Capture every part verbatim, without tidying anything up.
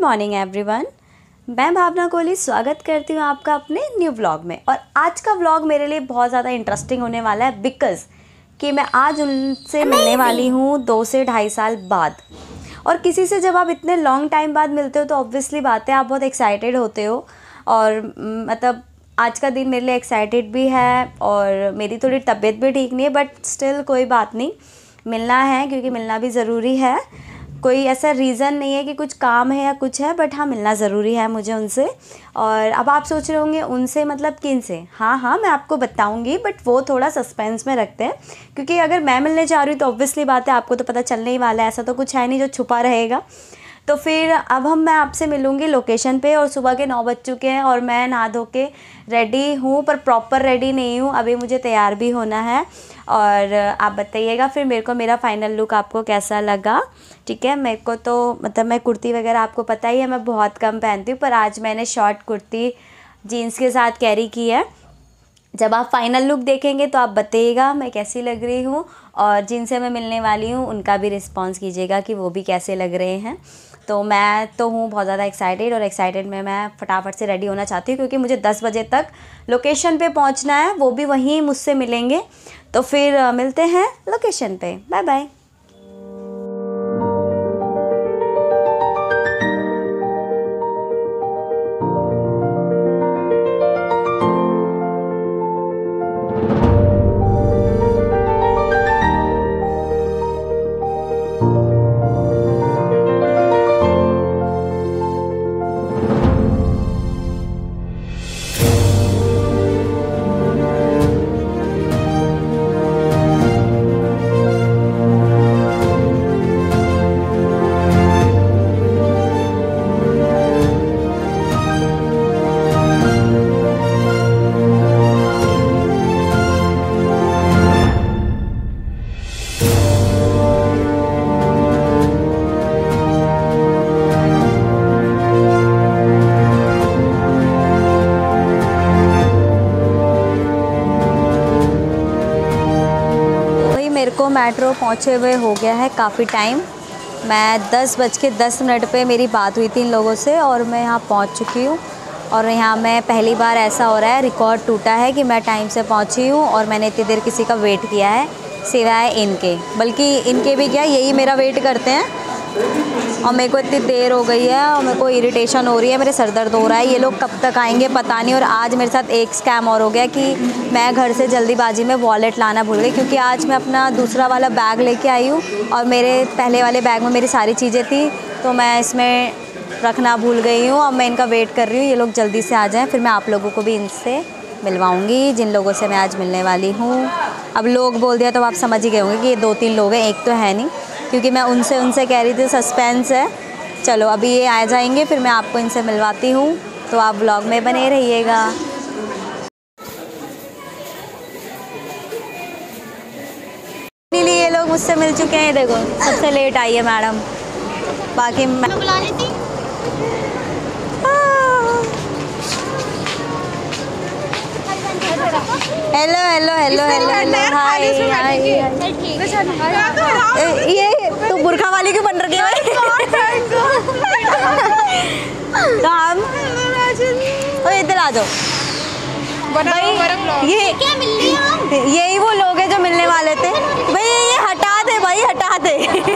Good morning everyone, मैं भावना कोहली स्वागत करती हूँ आपका अपने न्यू व्लॉग में। और आज का व्लॉग मेरे लिए बहुत ज़्यादा इंटरेस्टिंग होने वाला है बिकॉज़ कि मैं आज उनसे मिलने वाली हूँ दो से ढाई साल बाद। और किसी से जब आप इतने लॉन्ग टाइम बाद मिलते हो तो ऑब्वियसली बात है आप बहुत एक्साइटेड होते हो। और मतलब आज का दिन मेरे लिए एक्साइटेड भी है और मेरी थोड़ी तबीयत भी ठीक नहीं है, बट स्टिल कोई बात नहीं, मिलना है क्योंकि मिलना भी ज़रूरी है। कोई ऐसा रीज़न नहीं है कि कुछ काम है या कुछ है, बट हाँ मिलना ज़रूरी है मुझे उनसे। और अब आप सोच रहे होंगे उनसे मतलब किन से? हाँ हाँ मैं आपको बताऊंगी, बट वो थोड़ा सस्पेंस में रखते हैं क्योंकि अगर मैं मिलने जा रही हूँ तो ऑब्वियसली बात है आपको तो पता चलने ही वाला है, ऐसा तो कुछ है नहीं जो छुपा रहेगा। तो फिर अब हम मैं आपसे मिलूँगी लोकेशन पे और सुबह के नौ बज चुके हैं और मैं नहा धो के रेडी हूँ, पर प्रॉपर रेडी नहीं हूँ, अभी मुझे तैयार भी होना है। और आप बताइएगा फिर मेरे को मेरा फाइनल लुक आपको कैसा लगा। ठीक है, मेरे को तो मतलब मैं कुर्ती वगैरह आपको पता ही है मैं बहुत कम पहनती हूँ, पर आज मैंने शॉर्ट कुर्ती जीन्स के साथ कैरी की है। जब आप फाइनल लुक देखेंगे तो आप बताइएगा मैं कैसी लग रही हूँ, और जिनसे मैं मिलने वाली हूँ उनका भी रिस्पांस कीजिएगा कि वो भी कैसे लग रहे हैं। तो मैं तो हूँ बहुत ज़्यादा एक्साइटेड, और एक्साइटेड में मैं फटाफट से रेडी होना चाहती हूँ क्योंकि मुझे दस बजे तक लोकेशन पे पहुँचना है, वो भी वहीं मुझसे मिलेंगे। तो फिर मिलते हैं लोकेशन पे, बाय बाय। मेरे को मेट्रो पहुँचे हुए हो गया है काफ़ी टाइम। मैं दस बज के दस मिनट पर मेरी बात हुई थी इन लोगों से और मैं यहाँ पहुँच चुकी हूँ। और यहाँ मैं पहली बार ऐसा हो रहा है, रिकॉर्ड टूटा है कि मैं टाइम से पहुँची हूँ और मैंने इतनी देर किसी का वेट किया है सिवाय इनके, बल्कि इनके भी क्या यही मेरा वेट करते हैं। और मेरे को इतनी देर हो गई है और मेरे को इरिटेशन हो रही है, मेरे सर दर्द हो रहा है, ये लोग कब तक आएंगे पता नहीं। और आज मेरे साथ एक स्कैम और हो गया कि मैं घर से जल्दीबाजी में वॉलेट लाना भूल गई, क्योंकि आज मैं अपना दूसरा वाला बैग लेके आई हूँ और मेरे पहले वाले बैग में मेरी सारी चीज़ें थी तो मैं इसमें रखना भूल गई हूँ। अब मैं इनका वेट कर रही हूँ, ये लोग जल्दी से आ जाएँ, फिर मैं आप लोगों को भी इनसे मिलवाऊँगी जिन लोगों से मैं आज मिलने वाली हूँ। अब लोग बोल दिया तो आप समझ ही गए होंगे कि ये दो तीन लोग हैं, एक तो है नहीं, क्योंकि मैं उनसे उनसे कह रही थी सस्पेंस है। चलो अभी ये आ जाएंगे फिर मैं आपको इनसे मिलवाती हूँ, तो आप व्लॉग में बने रहिएगा। इसीलिए ये लोग मुझसे मिल चुके हैं, देखो सबसे लेट आई है मैडम, बाकी मैं बुला लेती। Hello hello hello hello hi hi. ये तो बुरखा वाली क्यों बन रही है? काम इधर आ जाओ भाई, ये क्या मिल रही है? यही वो लोग हैं जो मिलने वाले थे भाई, ये हटा दे भाई हटा दे।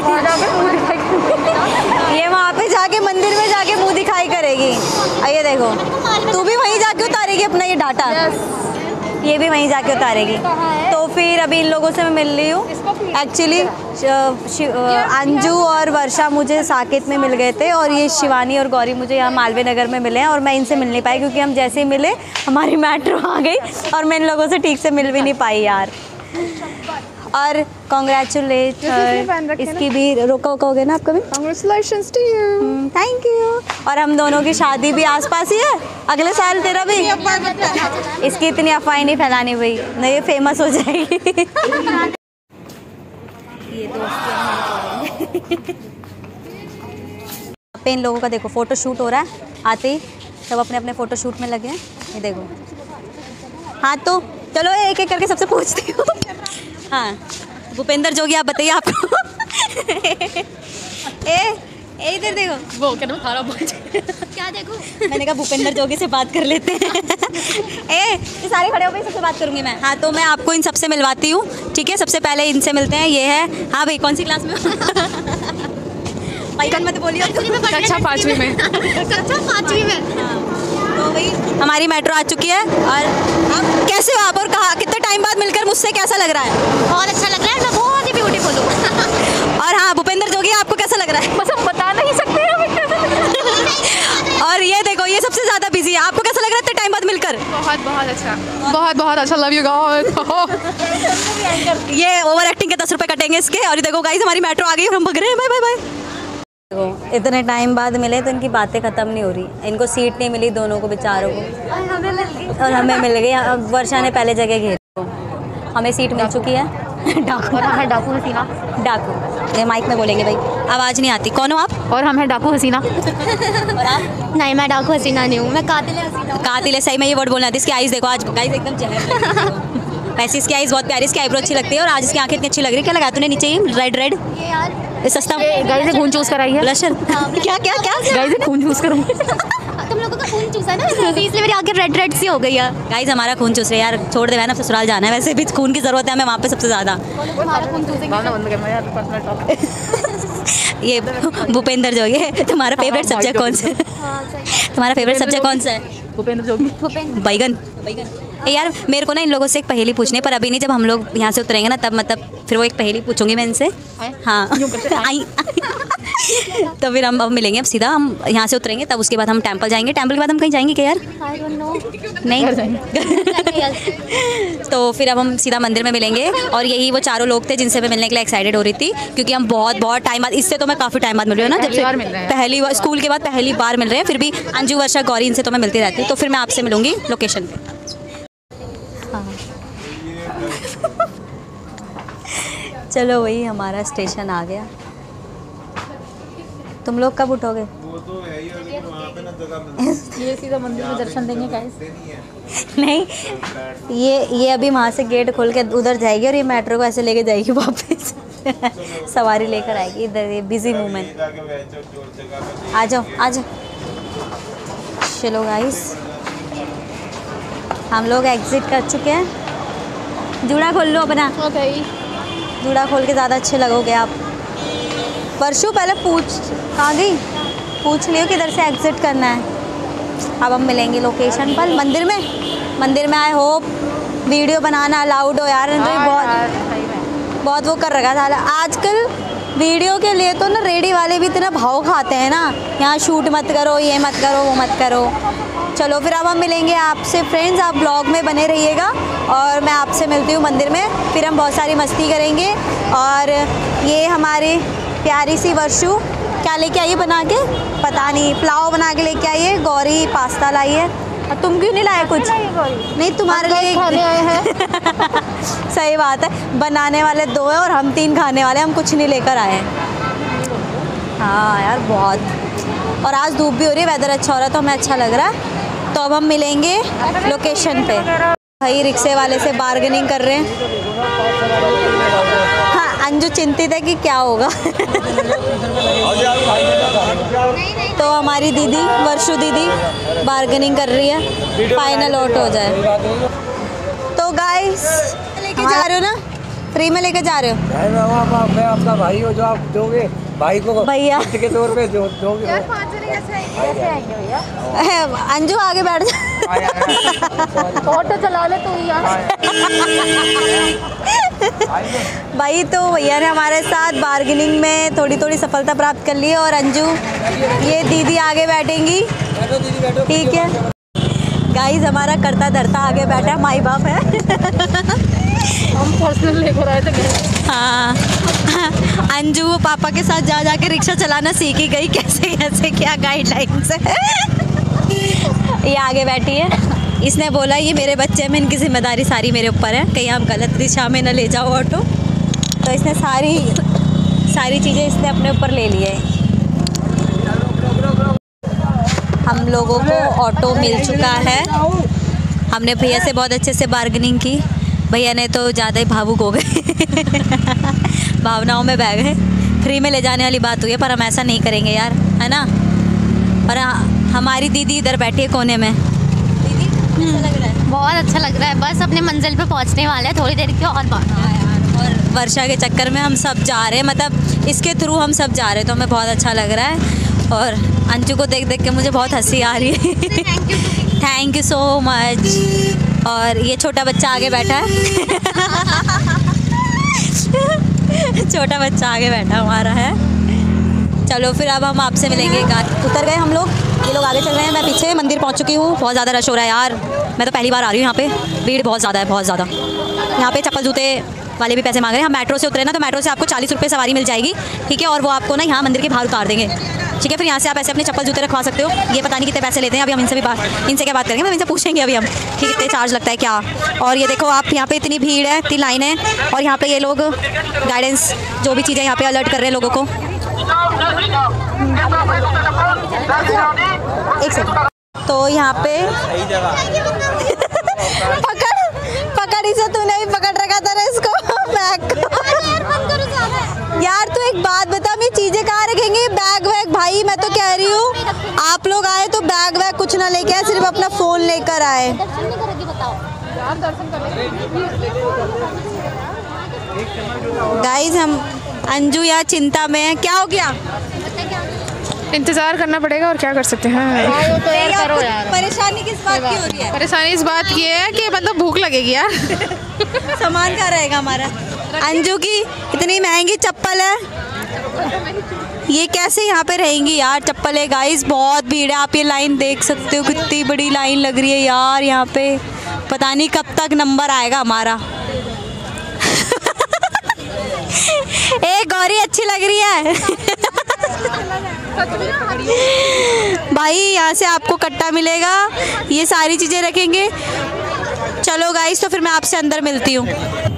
ये वहाँ पे जाके मंदिर में जाके मुंह दिखाई करेगी। ये देखो तू भी वहीं जाके उतारेगी अपना ये डाटा, ये भी वहीं जाके उतारेगी। तो फिर अभी इन लोगों से मैं मिल रही हूँ। एक्चुअली अंजू और वर्षा मुझे साकेत में मिल गए थे और ये शिवानी और गौरी मुझे यहाँ मालवीय नगर में मिले हैं, और मैं इनसे मिल नहीं पाई क्योंकि हम जैसे ही मिले हमारी मेट्रो आ गई और मैं इन लोगों से ठीक से मिल भी नहीं पाई यार। और कॉन्ग्रेचुलेट, इसकी भी रोका वोका हो गया ना आपका भी? Congratulations to you. Thank you. और हम दोनों की शादी भी आसपास ही है, अगले साल तेरा भी। इसकी इतनी अफवाह नहीं फैलानी भाई, नहीं ये फेमस हो जाएगी। ये दोस्ती पे इन लोगों का देखो फोटो शूट हो रहा है, आते ही सब अपने अपने फोटो शूट में लगे हैं। ये देखो, हाँ तो चलो एक एक करके सबसे पूछती हूँ। हाँ भूपेंद्र जोगी आप बताइए आपको ए ए इधर देखो, वो क्या नाम खारा बोल क्या देखो? मैंने कहा भूपेंद्र जोगी से बात कर लेते हैं। ए ये सारे खड़े हो गए, सबसे बात करूंगी मैं। हाँ तो मैं आपको इन सबसे मिलवाती हूँ, ठीक है। सबसे पहले इनसे मिलते हैं। ये है, हाँ भाई कौन सी क्लास में हो? पाइकन मत बोलिए। कक्षा पाँचवीं में। कक्षा पाँचवीं में। हाँ, तो भाई हमारी मेट्रो आ चुकी है। और आप कैसे हो आप, और कहा कितने टाइम बाद मिलकर मुझसे कैसा लग रहा है? बहुत अच्छा लग रहा है, मैं बहुत ही ब्यूटीफुल हूँ। और हाँ भूपेंद्र जोगी आपको कैसा लग रहा है? बस हम बता नहीं सकते हैं। और ये देखो, ये सबसे ज़्यादा बिजी है। आपको कैसा लग रहा है इतने टाइम बाद मिलकर? बहुत बहुत अच्छा, बहुत बहुत अच्छा। Love you guys. ये ओवर एक्टिंग के दस रुपए कटेंगे इसके। और ये देखो गाइस, हमारी मेट्रो आ गई और हम भग रहे हैं। Bye bye bye. देखो इतने टाइम बाद मिले तो इनकी बातें ख़त्म नहीं हो रही। इनको सीट नहीं मिली दोनों को, बेचारों को, और हमें मिल गई। अब वर्षा ने पहले जगह घेरी, हमें सीट मिल चुकी है। डाकू, और हम है डाकू हसीना। डाकू, ये माइक में बोलेंगे भाई, आवाज़ नहीं आती। कौन हो आप? और हम है डाकू हसीना। और आप? नहीं, मैं डाकू हसीना नहीं हूँ, मैं कातिल हसीना। कातिल है, सही में ये वर्ड बोलना था। इसकी आईज देखो आज, गाइस एकदम जहर। वैसे इसकी आईज बहुत प्यारी, इसकी आईब्रो अच्छी लगती है। और आज इसकी आंखें इतनी अच्छी लग रही है। क्या लगा तूने नीचे ये रेड रेड? ये यार ये सस्ता गाइस से खून चूस कर आई है। ब्लशर। क्या क्या क्या? गाइस से खून चूस करूँ। तुम लोगों का खून चूसा ना, इसलिए मेरी आंखें रेड रेड सी हो गई है। गाइस हमारा खून चूस रहे यार, छोड़ दे, मैंने अब ससुराल जाना है। वैसे भी खून की ज़रूरत है हमें वहाँ पे सबसे ज़्यादा। तुम्हारा खून चूसेंगे। ये भूपेंद्र जोगी है। तुम्हारा फेवरेट सब्जेक्ट कौन सा है? तुम्हारा फेवरेट सब्जेक्ट कौन सा है? भूपेंद्र जोगी। बैगन। बैगन। ए यार मेरे को ना इन लोगों से एक पहेली पूछनी है, पर अभी नहीं, जब हम लोग यहाँ से उतरेंगे ना तब, मतलब फिर वो एक पहेली पूछूंगी मैं इनसे। हाँ आई। तो फिर हम अब मिलेंगे। अब सीधा हम यहाँ से उतरेंगे, तब उसके बाद हम टेंपल जाएंगे। टेंपल के बाद हम कहीं जाएंगे क्या यार? I don't know। नहीं। तो फिर अब हम सीधा मंदिर में मिलेंगे। और यही वो चारों लोग थे जिनसे मैं मिलने के लिए एक्साइटेड हो रही थी, क्योंकि हम बहुत बहुत टाइम बाद, इससे तो मैं काफ़ी टाइम बाद मिल रही हूँ ना, जब से पहली बार स्कूल के बाद पहली बार मिल रहे हैं। फिर भी अंजू, वर्षा, गौरी, इनसे तो मैं मिलती रहती हूँ। तो फिर मैं आपसे मिलूंगी लोकेशन पे। हाँ चलो वही हमारा स्टेशन आ गया। तुम लोग कब उठोगे? वो तो है ही, लेकिन वहाँ पे ना जगह मिलती ये सीधा मंदिर में दर्शन देंगे गाइस। नहीं, ये ये अभी वहाँ से गेट खोल के उधर जाएगी और ये मेट्रो को ऐसे लेके जाएगी वापस। सवारी लेकर आएगी इधर। ये बिजी मोमेंट। आ जाओ आ जाओ। चलो गाइस, हम लोग एग्जिट कर चुके हैं। जूड़ा खोल लो अपना। ओके। जूड़ा खोल के ज़्यादा अच्छे लगोगे आप। परशु पहले पूछ, कहाँ गई? पूछ लियो किधर से एग्जिट करना है। अब हम मिलेंगे लोकेशन पर, मंदिर में। मंदिर में आई होप वीडियो बनाना अलाउड हो यार। तो बहुत बहुत वो कर रखा था आजकल वीडियो के लिए। तो ना रेडी वाले भी इतना भाव खाते हैं ना, यहाँ शूट मत करो, ये मत करो, वो मत करो। चलो फिर अब हम मिलेंगे आपसे फ्रेंड्स। आप ब्लॉग में बने रहिएगा और मैं आपसे मिलती हूँ मंदिर में। फिर हम बहुत सारी मस्ती करेंगे। और ये हमारी प्यारी सी वर्षु क्या लेके आई है बना के, पता नहीं, पुलाव बना के लेके आई है। गौरी पास्ता लाई है। और तुम क्यों नहीं लाए कुछ? नहीं तुम्हारे लिए खाने आए हैं। सही बात है, बनाने वाले दो हैं और हम तीन खाने वाले, हम कुछ नहीं लेकर आए हैं। हाँ यार बहुत। और आज धूप भी हो रही है, वेदर अच्छा हो रहा है, तो हमें अच्छा लग रहा है। तो अब हम मिलेंगे लोकेशन पे। भाई रिक्शे वाले से बार्गेनिंग कर रहे हैं। हाँ अंजू चिंतित है कि क्या होगा। तो हमारी दीदी वर्षु दीदी बार्गेनिंग कर रही है, फाइनल आउट हो जाए। तो गाइस लेके जा रहे हो ना, फ्री में लेके जा रहे हो? मैं आपका भाई हो, जो आप दोगे भाई को भैया के तौर पे जो दोगे। यार पाँच जने कैसे आएंगे? कैसे आएंगे भैया? अंजू आगे बैठ जा। ऑटो चला ले तू यार। भाई तो भैया ने हमारे साथ बार्गेनिंग में थोड़ी थोड़ी सफलता प्राप्त कर ली है। और अंजू ये दीदी आगे बैठेंगी, ठीक है। गाइस हमारा करता धरता आगे बैठा है, माई बाप है। हम पर्सनल लेकर आए थे। हाँ अंजू पापा के साथ जा जा के रिक्शा चलाना सीखी गई, कैसे कैसे क्या गाइडलाइंस है। ये आगे बैठी है, इसने बोला ये मेरे बच्चे में, इनकी जिम्मेदारी सारी मेरे ऊपर है, कहीं आप गलत दिशा में न ले जाओ ऑटो। तो इसने सारी सारी चीज़ें इसने अपने ऊपर ले ली है। हम लोगों को ऑटो मिल चुका है। हमने भैया से बहुत अच्छे से बार्गेनिंग की। भैया ने तो ज़्यादा ही भावुक हो गए, भावनाओं में बह गए। फ्री में ले जाने वाली बात हुई है, पर हम ऐसा नहीं करेंगे यार, है ना। और हमारी दीदी इधर बैठी है कोने में। दीदी कैसा लग रहा है? बहुत अच्छा लग रहा है, बस अपने मंजिल पे पहुंचने वाले हैं, थोड़ी देर की और बात। हाँ यार, और वर्षा के चक्कर में हम सब जा रहे हैं, मतलब इसके थ्रू हम सब जा रहे हैं, तो हमें बहुत अच्छा लग रहा है। और अंजू को देख देख के मुझे बहुत हंसी आ रही है। Thank you so much. और ये छोटा बच्चा आगे बैठा है। छोटा बच्चा आगे बैठा हमारा है। चलो फिर अब हम आपसे मिलेंगे। उतर गए हम लोग, ये लोग आगे चल रहे हैं, मैं पीछे मंदिर पहुंच चुकी हूँ। बहुत ज़्यादा रश हो रहा है यार, मैं तो पहली बार आ रही हूँ यहाँ पे, भीड़ बहुत ज़्यादा है, बहुत ज़्यादा। यहाँ पे चप्पल जूते वाले भी पैसे मांग रहे हैं। हम मेट्रो से उतरे ना, तो मेट्रो से आपको चालीस रुपये सवारी मिल जाएगी, ठीक है। और वो आपको ना यहाँ मंदिर के बाहर उतार देंगे, ठीक है। फिर यहाँ से आप ऐसे अपने चप्पल जूते रखवा सकते हो। ये पता नहीं कितने पैसे लेते हैं, अभी हम इनसे भी बात इनसे क्या बात करेंगे, हम इनसे पूछेंगे अभी हम कि कितने चार्ज लगता है क्या। और ये देखो आप, यहाँ पे इतनी भीड़ है, इतनी लाइन है, और यहाँ पे ये लोग गाइडेंस जो भी चीज़ें यहाँ पे अलर्ट कर रहे हैं लोगों को। एक सेकंड, तो यहाँ पे पकड़ पकड़ इसे, तूने ही पकड़ रखा था ना इसको, बैग। यार तू एक बात बता, हम ये चीजें कहाँ रखेंगे, बैग वैग? भाई मैं तो कह रही हूँ आप लोग आए तो बैग वैग कुछ ना लेके आए, सिर्फ अपना फोन लेकर आए। गाइस हम अंजू यार चिंता में है, क्या हो गया? इंतज़ार करना पड़ेगा और क्या कर सकते हैं। परेशानी किस बात की हो रही है? परेशानी इस बात की है कि मतलब भूख लगेगी यार। सामान क्या रहेगा हमारा? अंजू की इतनी महंगी चप्पल है, ये कैसे यहाँ पे रहेंगी यार चप्पल है। गाइस बहुत भीड़ है, आप ये लाइन देख सकते हो, कितनी बड़ी लाइन लग रही है यार यहाँ पे। पता नहीं कब तक नंबर आएगा हमारा। ए गौरी अच्छी लग रही है। भाई यहाँ से आपको कट्टा मिलेगा, ये सारी चीज़ें रखेंगे। चलो गाइस, तो फिर मैं आपसे अंदर मिलती हूँ।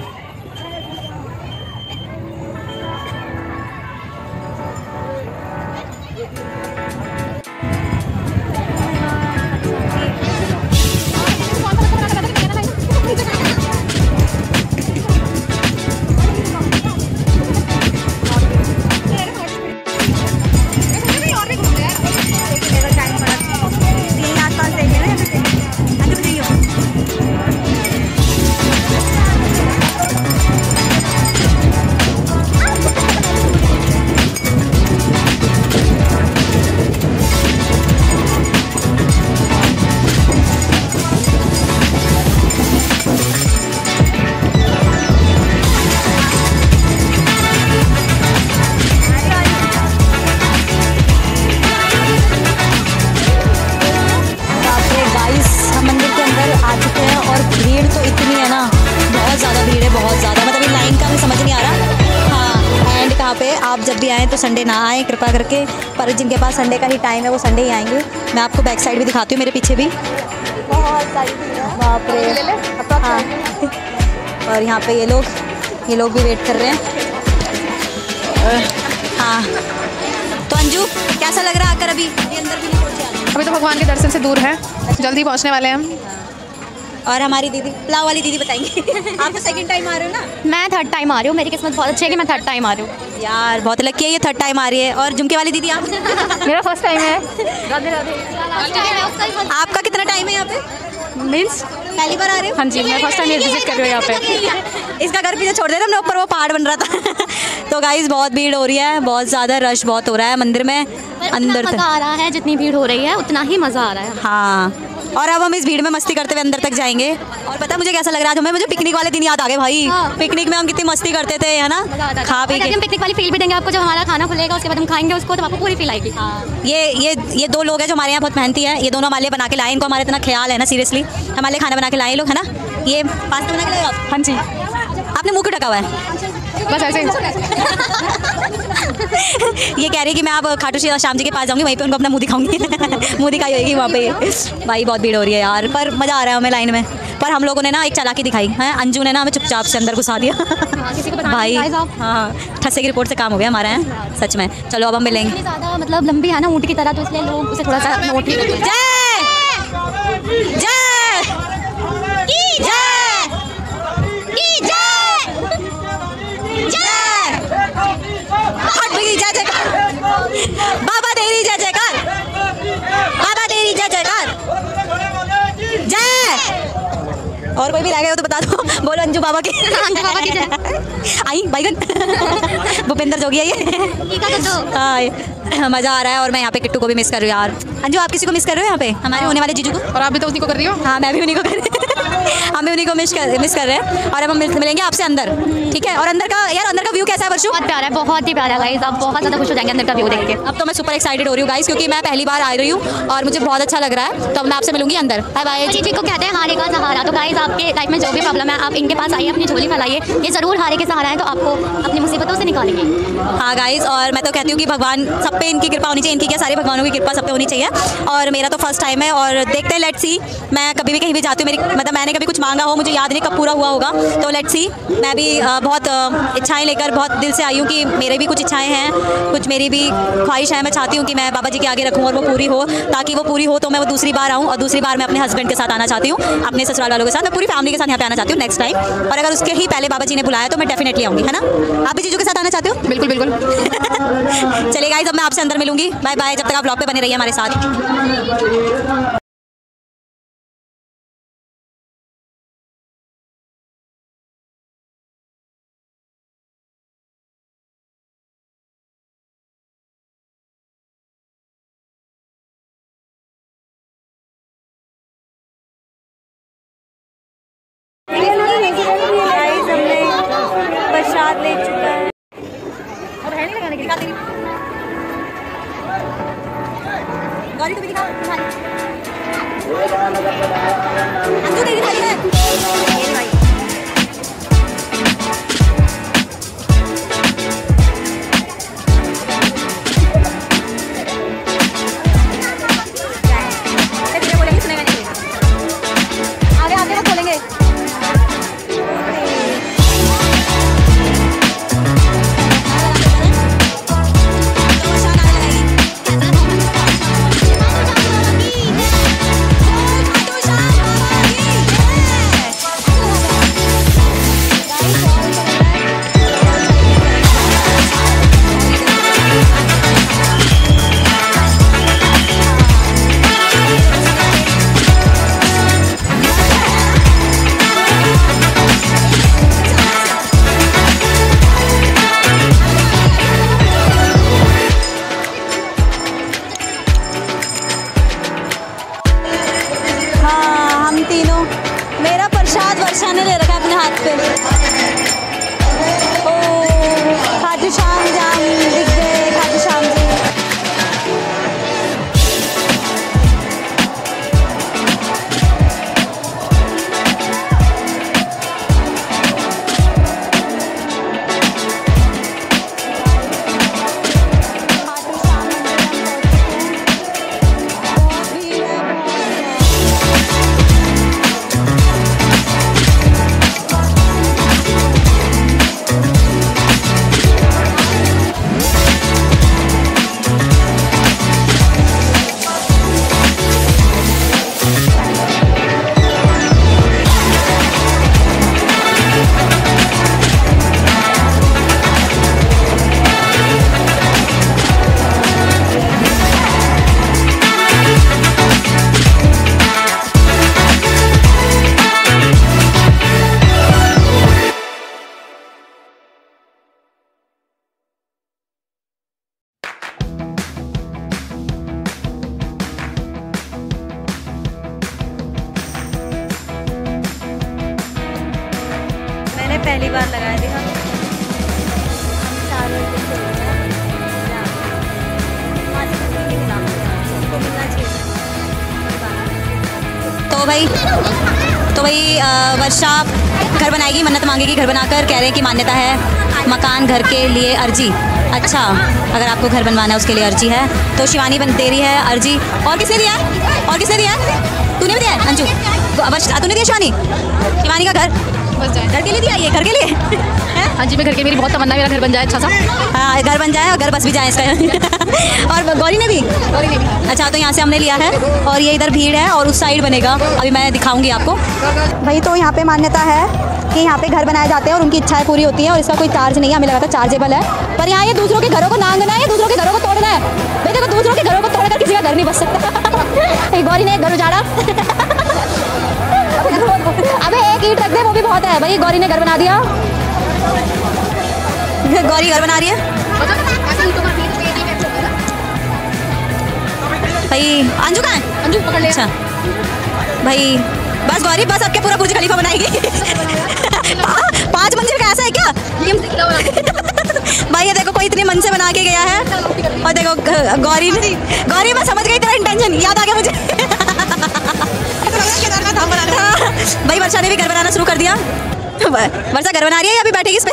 आप जब भी आएँ तो संडे ना आएँ कृपा करके, पर जिनके पास संडे का ही टाइम है वो संडे ही आएंगे। मैं आपको बैक साइड भी दिखाती हूँ, मेरे पीछे भी बहुत सारी बाप रे। हाँ और यहाँ पे ये लोग ये लोग भी वेट कर रहे हैं। हाँ तो अंजू कैसा लग रहा है आकर? अभी ये अंदर भी नहीं पहुँचे, अभी तो भगवान के दर्शन से दूर है, जल्दी पहुँचने वाले हैं हम। और हमारी दीदी पुलाव वाली दीदी बताएंगे। आप तो सेकंड टाइम आ रहे हो ना? मैं थर्ड टाइम आ रही हूँ, मेरी किस्मत बहुत अच्छी है कि मैं थर्ड टाइम आ रही हूँ यार। बहुत लकी है ये थर्ड टाइम आ रही है। और झुमके वाली दीदी आप? मेरा फर्स्ट टाइम है। राधे राधे। आपका कितना टाइम है यहाँ पे? मीन्स पहली बार आ रहे हो? हाँ जी, मैं फर्स्ट टाइम विजिट कर रही हूँ यहाँ पे। इसका घर पीछे छोड़ दे रहे हमने, ऊपर वो पहाड़ बन रहा था। तो गाइस बहुत भीड़ हो रही है, बहुत ज़्यादा रश बहुत हो रहा है मंदिर में अंदर तक। मज़ा आ रहा है, जितनी भीड़ हो रही है उतना ही मज़ा आ रहा है। हाँ और अब हम इस भीड़ में मस्ती करते हुए अंदर तक जाएंगे। और पता है मुझे कैसा लग रहा है? हमें मुझे पिकनिक वाले दिन याद आ गए भाई। हाँ। पिकनिक में हम कितनी मस्ती करते थे, है ना? खा पी के। हम पिकनिक वाली फील भी देंगे आपको, जब हमारा खाना खुलेगा उसके बाद हम खाएंगे उसको, तो आपको पूरी फील आएगी। हाँ। ये ये ये दो लोग हैं जो हमारे यहाँ बहुत मेहनती हैं। ये दोनों हमारे लिए बना के लाए, इनको हमारे इतना ख्याल है ना, सीरियसली हमारे लिए खाना बना के लाए लोग, है ना? ये पास्ता बना के लाए आप? हाँ जी। आपने मुँह क्यों ढका हुआ है? बस ऐसे ही। ये कह रही है कि मैं आप खाटू श्याम जी के पास जाऊंगी, वहीं पे उनको अपना मुंह दिखाऊंगी। मुंह दिखाई होगी वहाँ पे। भाई बहुत भीड़ हो रही है यार, पर मज़ा आ रहा है हमें लाइन में। पर हम लोगों ने ना एक चालाकी दिखाई है, अंजू ने ना हमें चुपचाप से अंदर घुसा दिया। भाई हाँ, ठस्से की रिपोर्ट से काम हो गया हमारा है सच में। चलो अब हम मिलेंगे। ज़्यादा मतलब लंबी है ना ऊँट की तरह, तो इसलिए लोग उसे थोड़ा सा नोट। जय जय जय और कोई भी रह गए हो तो बता दो। बोलो अंजू बाबा के। अंजू बाबा की आई बैगन भूपेंद्र जोगी है ये। हाँ मज़ा आ रहा है और मैं यहाँ पे किट्टू को भी मिस कर रही हूँ यार। अंजू आप किसी को मिस कर रहे हो यहाँ पे? हमारे होने वाले जीजू को। और आप भी तो उसी को कर रही हो। हाँ मैं भी उन्हीं को कर रही हम भी उन्हीं को मिस कर मिस कर रहे हैं और अब हम मिलेंगे आपसे अंदर, ठीक है? और अंदर का यार अंदर का व्यू कैसा है वर्षू? बहुत प्यारा है, बहुत ही प्यारा है गाइस। आप बहुत ज़्यादा खुश हो जाएंगे अंदर का व्यू देख के। अब तो मैं सुपर एक्साइटेड हो रही हूँ गाइस, क्योंकि मैं पहली बार आ रही हूँ और मुझे बहुत अच्छा लग रहा है। तो मैं आपसे मिलूंगी अंदर। Bye bye. जी को कहते हैं हारे का सहारा। तो गाइस आपके लाइफ में जो भी प्रॉब्लम है आप इनके पास आइए, अपनी झोली फैलाइए, ये जरूर हारे के सहारा है तो आपको अपनी मुसीबतों से निकालेंगे। हाँ गाइस, और मैं तो कहती हूँ कि भगवान सब पे इनकी कृपा होनी चाहिए, इनकी क्या सारे भगवानों की कृपा सब पे होनी चाहिए। और मेरा तो फर्स्ट टाइम है और देखते हैं, लेट्स सी। मैं कभी भी कहीं भी जाती हूँ, मेरी मतलब मैंने कभी कुछ मांगा हो, मुझे याद नहीं कब पूरा हुआ होगा, तो लेट्स सी। मैं भी आ, बहुत आ, इच्छाएं लेकर बहुत दिल से आई हूँ कि मेरे भी कुछ इच्छाएं हैं, कुछ मेरी भी ख्वाहिश है। मैं चाहती हूँ कि मैं बाबा जी के आगे रखूँ और वो पूरी हो, ताकि वो पूरी हो तो मैं वो दूसरी बार आऊँ। और दूसरी बार मैं अपने हस्बैंड के साथ आना चाहती हूँ, अपने ससुराल वालों के साथ, मैं पूरी फैमिली के साथ यहाँ पे आना चाहती हूँ नेक्स्ट टाइम। और अगर उसके ही पहले बाबा जी ने बुलाया तो मैं डेफिनेटली आऊँगी, है ना? आप भी जीजू के साथ आना चाहते हो? बिल्कुल बिल्कुल। चलिए गाइस, अब मैं आपसे अंदर मिलूंगी। Bye bye. जब तक आप ब्लॉग पे बने रहिए हमारे साथ। प्रसाद ले चुका है। अब है नहीं लगाने के लिए। गौरी को भी दिखा। अंजू नहीं दिखा रही है। ये भाई बोलेंगे, सुनेगा नहीं। आगे आगे वो बोलेंगे। वर्षा ने ले रखा है अपने हाथ पे। ओ खाटू श्याम जाम दिख गए, खाटू श्याम जी। पहली बार लगाया देखा। तो भाई तो भाई वर्षा घर बनाएगी, मन्नत मांगेगी, घर बनाकर कह रहे हैं कि मान्यता है मकान घर के लिए अर्जी। अच्छा, अगर आपको घर बनवाना है उसके लिए अर्जी है, तो शिवानी बन दे रही है अर्जी। और किसने दिया है? और किसने दिया है? तूने भी दिया है अंजू? तूने दिया शिवानी? शिवानी का घर घर के लिए दिया, ये घर के लिए। हाँ जी, मैं घर के, मेरी बहुत तमन्ना है मेरा घर बन जाए अच्छा सा। हाँ, घर बन जाए और घर बस भी जाए इसका। और गौरी ने भी गौरी ने भी अच्छा, तो यहाँ से हमने लिया है और ये इधर भीड़ है और उस साइड बनेगा, अभी मैं दिखाऊंगी आपको। भाई तो यहाँ पे मान्यता है कि यहाँ पे घर बनाए जाते हैं और उनकी इच्छाएं पूरी होती हैं और इसका कोई चार्ज नहीं है, हमें लगा था चार्जेबल है, पर यहाँ ये दूसरों के घरों को नांगना है, दूसरों के घरों को तोड़ना है। भाई देखो, दूसरों के घरों को तोड़कर किसी का घर नहीं बस सकता। गौरी ने एक घर उजाड़ा। अबे ईंट रख दे वो भी बहुत है भाई। गौरी ने घर बना दिया, गौरी घर बना रही है भाई। अंजू कहाँ है? अंजू पकड़ ले। अच्छा भाई बस गौरी, बस आपके पूरा बुर्ज खलीफा बनाएगी। पांच मंजिल का ऐसा है क्या? भाई ये देखो कोई इतने मन से बना के गया है। और देखो गौरी ने, गौरी मैं समझ गई तेरा इंटेंशन, याद आ गया मुझे। भाई वर्षा ने भी घर बनाना शुरू कर दिया। वर्षा घर बना रही है या अभी बैठेगी इस पे?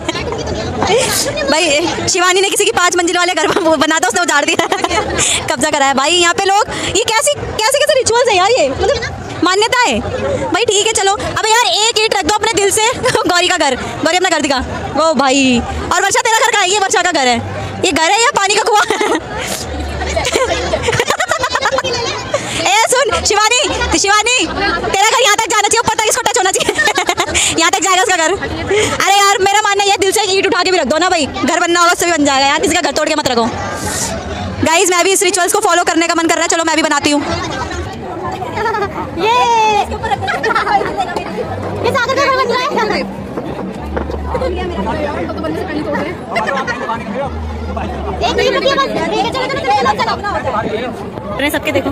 भाई शिवानी ने किसी की पांच मंजिल वाले घर बना था, उसने उजाड़ दिया, कब्जा करा है। भाई यहाँ पे लोग, ये कैसी कैसे कैसे रिचुअल्स है यार, ये मतलब मान्यता है। भाई ठीक है चलो, अब यार एक ईंट रख दो अपने दिल से। गौरी का घर, गौरी अपना घर दिखा। ओ भाई, और वर्षा तेरा घर कहाँ है? ये वर्षा का घर है, ये घर है या पानी का कुआं? ए सुन शिवानी, शिवानी तेरा घर यहाँ तक जाना चाहिए, ऊपर तक इसको टच होना चाहिए। यहाँ तक जाएगा उसका घर। अरे यार मेरा मानना है दिल से ईंट उठा के भी रख दो ना भाई, घर बनना होगा उससे भी बन जाएगा यार, किसी का घर तोड़ के मत रखो। गाइज मैं भी इस रिचुअल्स को फॉलो करने का मन कर रहा है, चलो मैं भी बनाती हूँ। ये ये सागर का घर बन रहा है। एक मिनट रुकिए बस, ठीक है चलो चलो चलो चलो सबके देखो।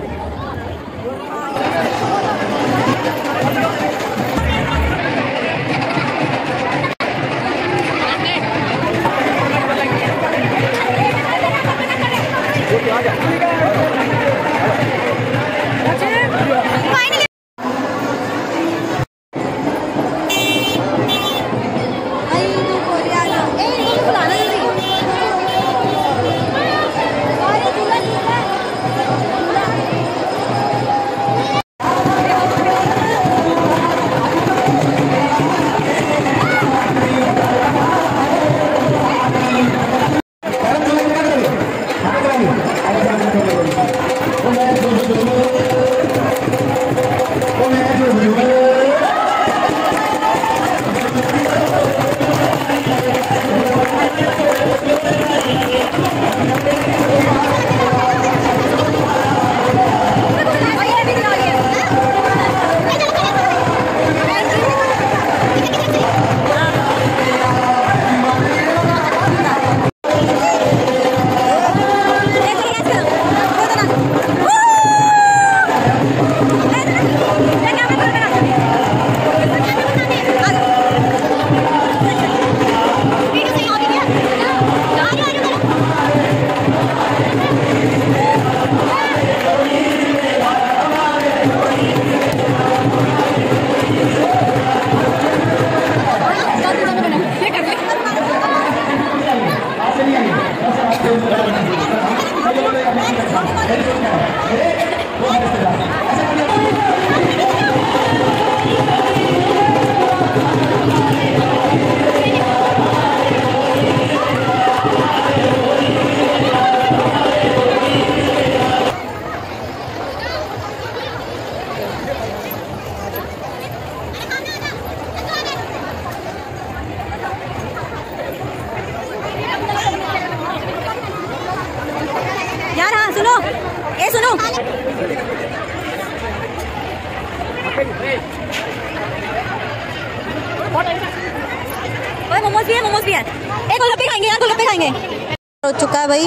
मोमोज भी है, मोमोज भी है। एक गोलगप्पे खाएंगे यार, गोलगप्पे खाएंगे। हो चुका है भाई,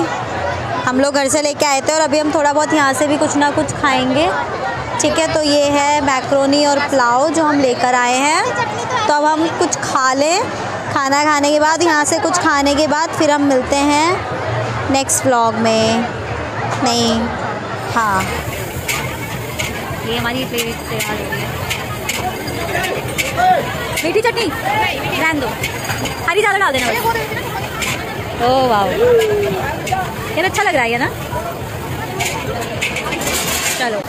हम लोग घर से लेके आए थे और अभी हम थोड़ा बहुत यहाँ से भी कुछ ना कुछ खाएंगे। ठीक है, तो ये है मैक्रोनी और पुलाव जो हम लेकर आए हैं। तो अब हम कुछ खा लें, खाना खाने के बाद यहाँ से कुछ खाने के बाद फिर हम मिलते हैं नेक्स्ट व्लॉग में। नहीं हाँ, ये हमारी प्लेट तैयार हो गई है। मीठी चटनी रहने दो, हरी ज़्यादा डाल देना। ओह वाह, ये अच्छा लग रहा है ना। चलो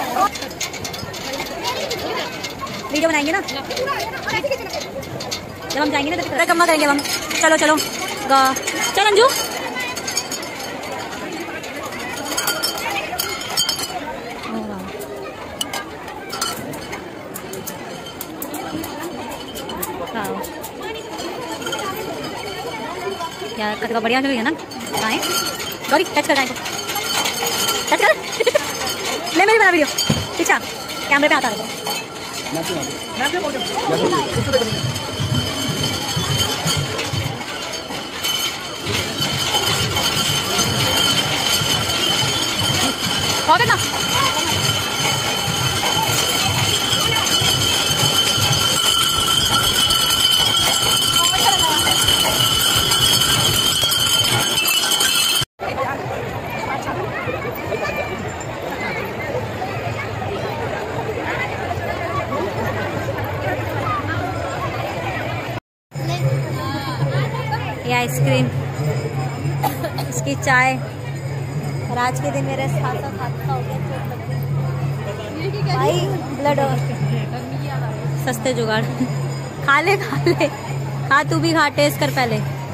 वीडियो बनाएंगे ना जब हम जाएंगे ना, तो कम्मा करेंगे हम। चलो चलो चल अंजू। यार कतका बढ़िया लग रही है ना। गाय गौरी टच कर, गाय को टच कर। ले मेरी बना वीडियो, पीछा कैमरे पे आता है। बहुत है ना। ये आइसक्रीम, इसकी चाय, और आज के दिन मेरा खासा हादसा हो गया, चोट लग गई भाई, ब्लड और सस्ते जुगाड़। खा ले खा ले खा, तू भी खा, टेस्ट कर पहले।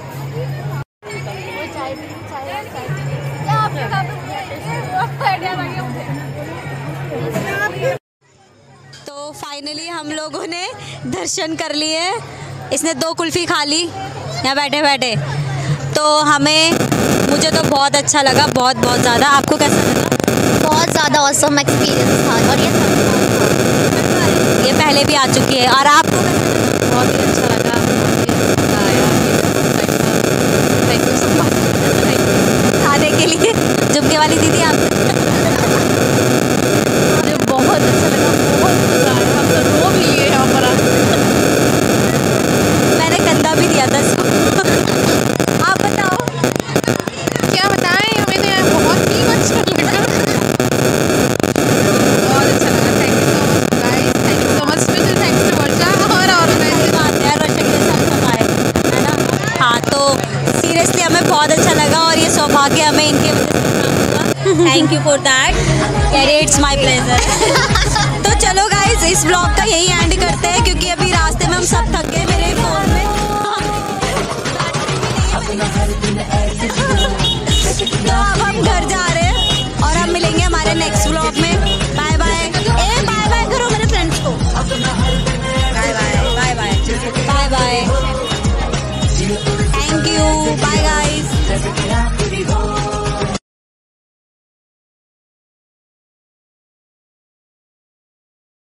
तो फाइनली हम लोगों ने दर्शन कर लिए। इसने दो कुल्फी खा ली यहाँ बैठे बैठे। तो हमें मुझे तो बहुत अच्छा लगा, बहुत बहुत ज़्यादा। आपको कैसा लगा? बहुत ज़्यादा ऑसम एक्सपीरियंस था। और ये ये पहले भी आ चुकी है। और आपको बहुत ही अच्छा लगा। थैंक यू सो मच खाने के लिए झुमके वाली दीदी आप। मुझे बहुत अच्छा लगा, बहुत मज़ा आया। हम तो रोब लिए यहाँ पर। मैंने कंधा भी दिया था इसको। आप बताओ। क्या बताएं, हमें तो यहाँ बहुत ही अच्छा लगा, बहुत अच्छा लगा। Thank you so much guys, thank you so much. Special thanks to Varsha और ऑर्गेनाइजर। बात है वर्षा के साथ हमारे, है ना। हाँ, तो सीरियसली हमें बहुत अच्छा लगा और ये सौभाग्य हमें इनके वजह से। Thank you for that. It's my pleasure. तो चलो गाइज, इस ब्लॉग का यही एंड करते हैं क्योंकि अभी रास्ते में हम सब थक गए। मेरे फोन में तो अब हम घर जा रहे हैं और हम मिलेंगे हमारे नेक्स्ट व्लॉग में।